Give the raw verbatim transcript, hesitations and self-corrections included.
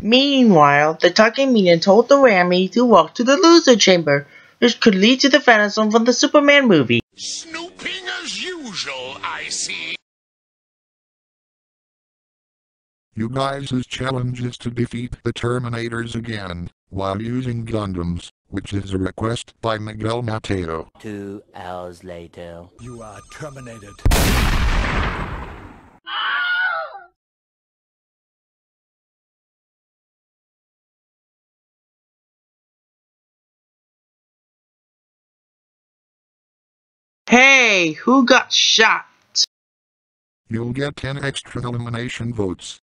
Meanwhile, the talking minion told the Rammy to walk to the loser chamber, which could lead to the final zone from the Superman movie. Snooping as usual, I see. You guys' challenge is to defeat the Terminators again, while using Gundams, which is a request by Miguel Mateo. Two hours later. You are terminated. Hey, who got shot? You'll get ten extra elimination votes.